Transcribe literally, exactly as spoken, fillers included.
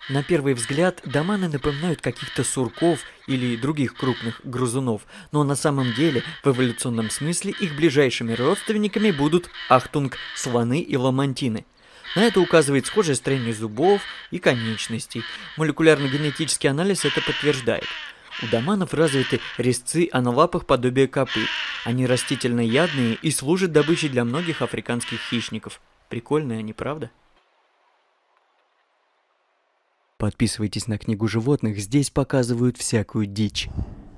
На первый взгляд доманы напоминают каких-то сурков или других крупных грызунов, но на самом деле в эволюционном смысле их ближайшими родственниками будут, ахтунг, слоны и ламантины. На это указывает схожее строение зубов и конечностей. Молекулярно-генетический анализ это подтверждает. У доманов развиты резцы, а на лапах подобие копыт. Они растительноядные и служат добычей для многих африканских хищников. Прикольные они, правда? Подписывайтесь на книгу животных, здесь показывают всякую дичь.